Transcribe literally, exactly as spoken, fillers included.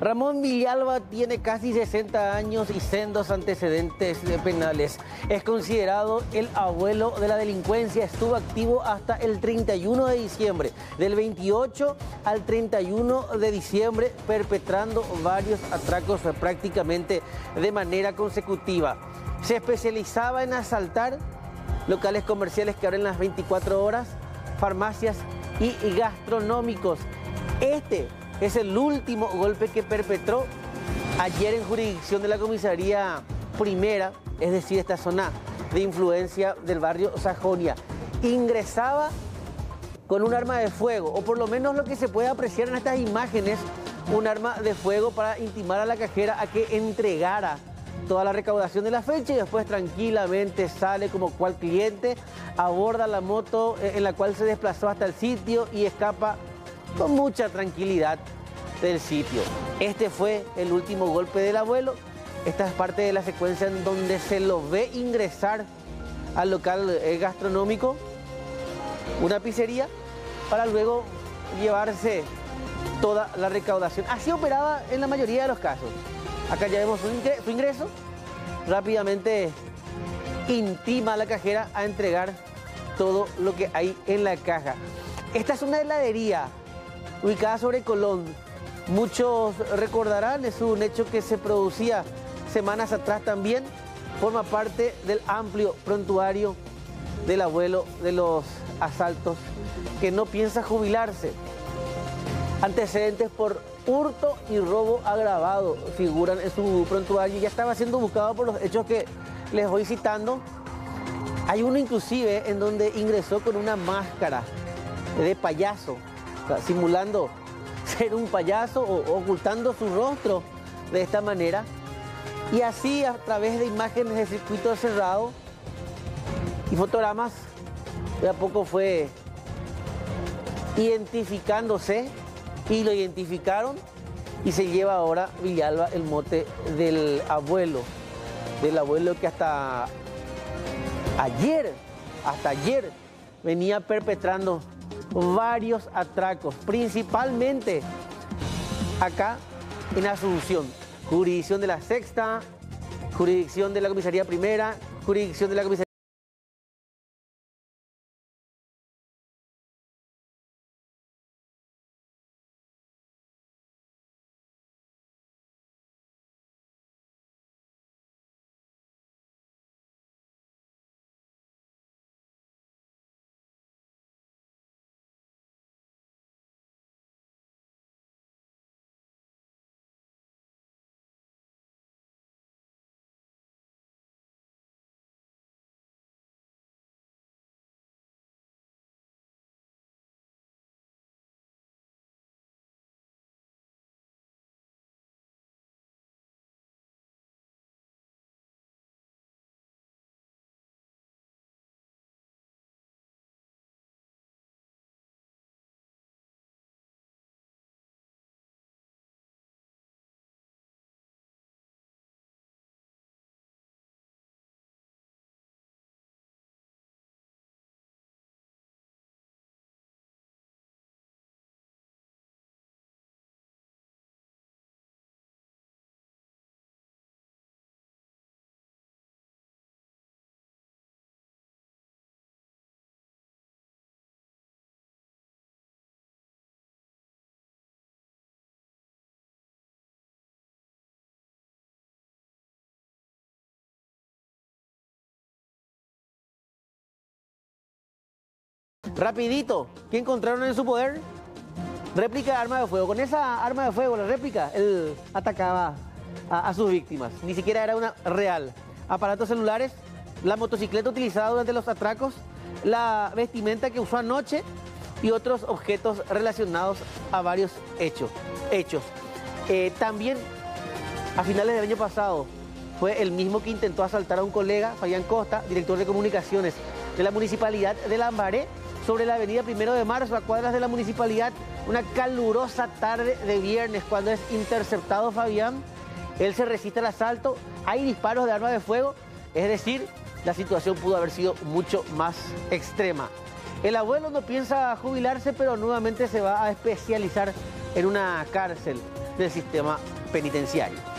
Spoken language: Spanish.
Ramón Villalba tiene casi sesenta años y sendos antecedentes penales. Es considerado el abuelo de la delincuencia. Estuvo activo hasta el treinta y uno de diciembre. Del veintiocho al treinta y uno de diciembre, perpetrando varios atracos prácticamente de manera consecutiva. Se especializaba en asaltar locales comerciales que abren las veinticuatro horas, farmacias y gastronómicos. Este es el último golpe que perpetró ayer en jurisdicción de la comisaría primera, es decir, esta zona de influencia del barrio Sajonia. Ingresaba con un arma de fuego, o por lo menos lo que se puede apreciar en estas imágenes, un arma de fuego para intimar a la cajera a que entregara toda la recaudación de la fecha y después tranquilamente sale como cual cliente, aborda la moto en la cual se desplazó hasta el sitio y escapa con mucha tranquilidad del sitio. Este fue el último golpe del abuelo. Esta es parte de la secuencia en donde se lo ve ingresar al local gastronómico, una pizzería, para luego llevarse toda la recaudación. Así operaba en la mayoría de los casos. Acá ya vemos su ingreso, rápidamente intima a la cajera a entregar todo lo que hay en la caja. Esta es una heladería ubicada sobre Colón. Muchos recordarán, es un hecho que se producía semanas atrás también. Forma parte del amplio prontuario del abuelo de los asaltos, que no piensa jubilarse. Antecedentes por hurto y robo agravado figuran en su prontuario. Ya estaba siendo buscado por los hechos que les voy citando. Hay uno inclusive en donde ingresó con una máscara de payaso, o sea, simulando ser un payaso o ocultando su rostro de esta manera. Y así, a través de imágenes de circuito cerrado y fotogramas, de a poco fue identificándose y lo identificaron y se lleva ahora Villalba el mote del abuelo, del abuelo que hasta ayer, hasta ayer venía perpetrando varios atracos, principalmente acá en Asunción, jurisdicción de la sexta, jurisdicción de la comisaría primera, jurisdicción de la comisaría. Rapidito, ¿qué encontraron en su poder? Réplica de arma de fuego. Con esa arma de fuego, la réplica, él atacaba a, a sus víctimas. Ni siquiera era una real. Aparatos celulares, la motocicleta utilizada durante los atracos, la vestimenta que usó anoche y otros objetos relacionados a varios hechos. hechos. Eh, también, a finales del año pasado, fue el mismo que intentó asaltar a un colega, Fabián Costa, director de comunicaciones de la Municipalidad de Lambaré, sobre la avenida Primero de Marzo, a cuadras de la municipalidad, una calurosa tarde de viernes, cuando es interceptado Fabián. Él se resiste al asalto, hay disparos de arma de fuego, es decir, la situación pudo haber sido mucho más extrema. El abuelo no piensa jubilarse, pero nuevamente se va a especializar en una cárcel. del sistema penitenciario.